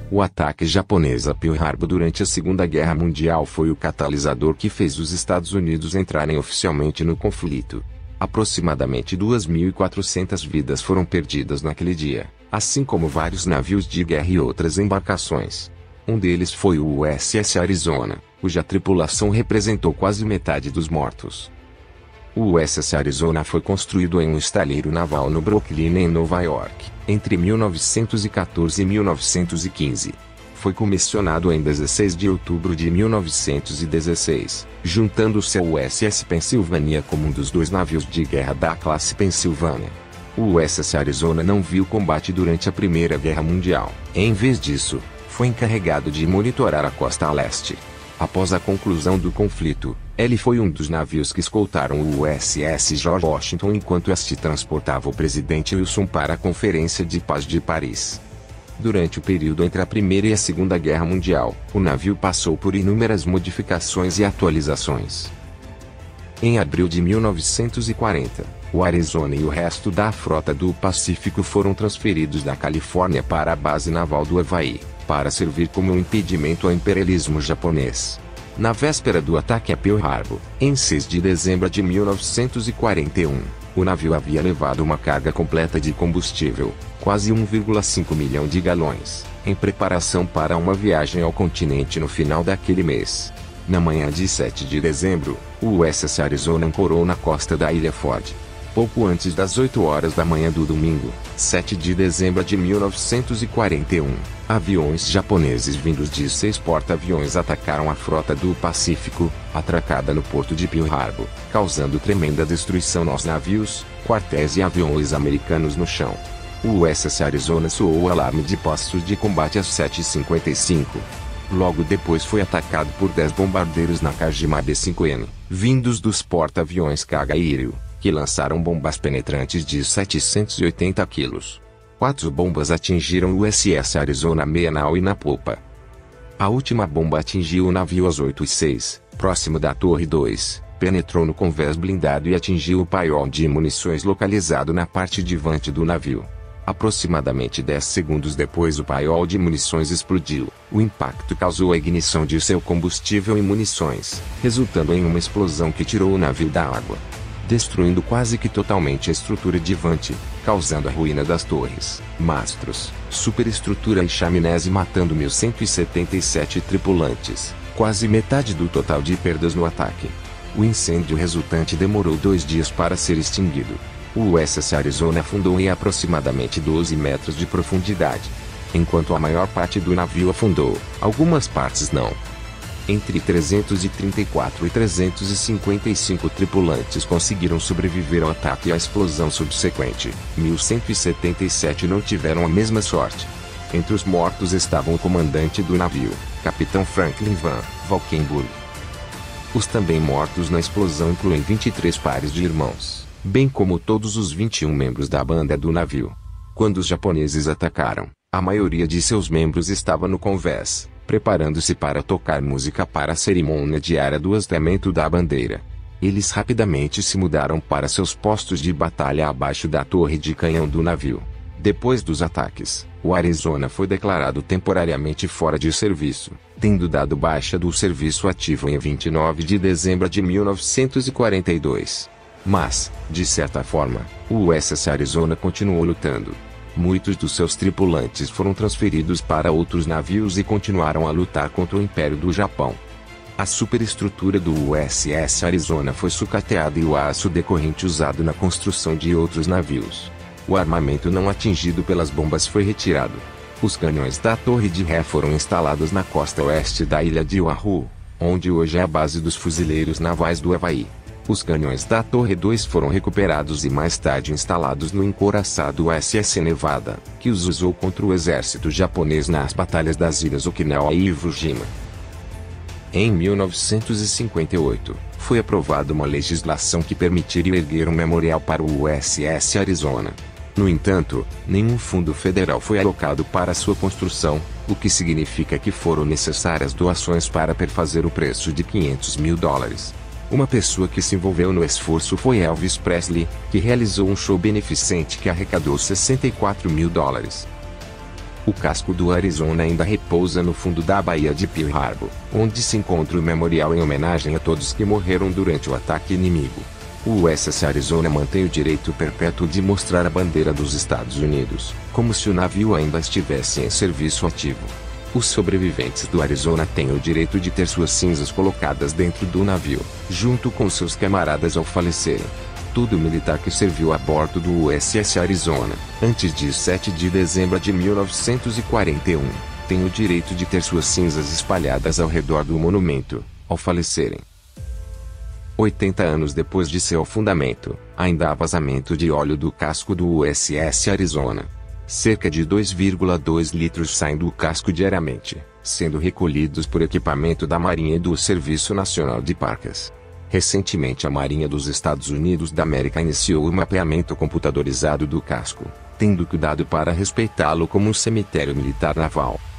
O ataque japonês a Pearl Harbor durante a Segunda Guerra Mundial foi o catalisador que fez os Estados Unidos entrarem oficialmente no conflito. Aproximadamente 2.400 vidas foram perdidas naquele dia, assim como vários navios de guerra e outras embarcações. Um deles foi o USS Arizona, cuja tripulação representou quase metade dos mortos. O USS Arizona foi construído em um estaleiro naval no Brooklyn, em Nova York, entre 1914 e 1915. Foi comissionado em 16 de outubro de 1916, juntando-se ao USS Pennsylvania como um dos 2 navios de guerra da classe Pennsylvania. O USS Arizona não viu combate durante a Primeira Guerra Mundial. Em vez disso, foi encarregado de monitorar a costa leste. Após a conclusão do conflito, ele foi um dos navios que escoltaram o USS George Washington enquanto este transportava o presidente Wilson para a Conferência de Paz de Paris. Durante o período entre a Primeira e a Segunda Guerra Mundial, o navio passou por inúmeras modificações e atualizações. Em abril de 1940, o Arizona e o resto da frota do Pacífico foram transferidos da Califórnia para a base naval do Havaí, para servir como um impedimento ao imperialismo japonês. Na véspera do ataque a Pearl Harbor, em 6 de dezembro de 1941, o navio havia levado uma carga completa de combustível, quase 1,5 milhão de galões, em preparação para uma viagem ao continente no final daquele mês. Na manhã de 7 de dezembro, o USS Arizona ancorou na costa da Ilha Ford. Pouco antes das 8 horas da manhã do domingo, 7 de dezembro de 1941, aviões japoneses vindos de 6 porta-aviões atacaram a frota do Pacífico, atracada no porto de Pearl Harbor, causando tremenda destruição nos navios, quartéis e aviões americanos no chão. O USS Arizona soou o alarme de postos de combate às 7h55. Logo depois foi atacado por 10 bombardeiros Nakajima B-5N, vindos dos porta-aviões Kagairyu, que lançaram bombas penetrantes de 780 quilos. 4 bombas atingiram o USS Arizona meia nau e na popa. A última bomba atingiu o navio às 8h06, próximo da Torre 2, penetrou no convés blindado e atingiu o paiol de munições localizado na parte divante do navio. Aproximadamente 10 segundos depois o paiol de munições explodiu. O impacto causou a ignição de seu combustível e munições, resultando em uma explosão que tirou o navio da água, destruindo quase que totalmente a estrutura divante, causando a ruína das torres, mastros, superestrutura e chaminés e matando 1.177 tripulantes, quase metade do total de perdas no ataque. O incêndio resultante demorou 2 dias para ser extinguido. O USS Arizona afundou em aproximadamente 12 metros de profundidade. Enquanto a maior parte do navio afundou, algumas partes não. Entre 334 e 355 tripulantes conseguiram sobreviver ao ataque e à explosão subsequente. 1.177 não tiveram a mesma sorte. Entre os mortos estavam o comandante do navio, Capitão Franklin Van Valkenburg. Os também mortos na explosão incluem 23 pares de irmãos, bem como todos os 21 membros da banda do navio. Quando os japoneses atacaram, a maioria de seus membros estava no convés, preparando-se para tocar música para a cerimônia diária do hasteamento da bandeira. Eles rapidamente se mudaram para seus postos de batalha abaixo da torre de canhão do navio. Depois dos ataques, o Arizona foi declarado temporariamente fora de serviço, tendo dado baixa do serviço ativo em 29 de dezembro de 1942. Mas, de certa forma, o USS Arizona continuou lutando. Muitos dos seus tripulantes foram transferidos para outros navios e continuaram a lutar contra o Império do Japão. A superestrutura do USS Arizona foi sucateada e o aço decorrente usado na construção de outros navios. O armamento não atingido pelas bombas foi retirado. Os canhões da Torre de Ré foram instalados na costa oeste da ilha de Oahu, onde hoje é a base dos fuzileiros navais do Havaí. Os canhões da Torre 2 foram recuperados e mais tarde instalados no encouraçado USS Nevada, que os usou contra o exército japonês nas batalhas das ilhas Okinawa e Iwo Jima. Em 1958, foi aprovada uma legislação que permitiria erguer um memorial para o USS Arizona. No entanto, nenhum fundo federal foi alocado para sua construção, o que significa que foram necessárias doações para perfazer o preço de $500 mil. Uma pessoa que se envolveu no esforço foi Elvis Presley, que realizou um show beneficente que arrecadou $64 mil. O casco do Arizona ainda repousa no fundo da Baía de Pearl Harbor, onde se encontra o memorial em homenagem a todos que morreram durante o ataque inimigo. O USS Arizona mantém o direito perpétuo de mostrar a bandeira dos Estados Unidos, como se o navio ainda estivesse em serviço ativo. Os sobreviventes do Arizona têm o direito de ter suas cinzas colocadas dentro do navio, junto com seus camaradas ao falecerem. Todo militar que serviu a bordo do USS Arizona, antes de 7 de dezembro de 1941, tem o direito de ter suas cinzas espalhadas ao redor do monumento, ao falecerem. 80 anos depois de seu afundamento, ainda há vazamento de óleo do casco do USS Arizona. Cerca de 2,2 litros saem do casco diariamente, sendo recolhidos por equipamento da Marinha e do Serviço Nacional de Parques. Recentemente a Marinha dos Estados Unidos da América iniciou o mapeamento computadorizado do casco, tendo cuidado para respeitá-lo como um cemitério militar naval.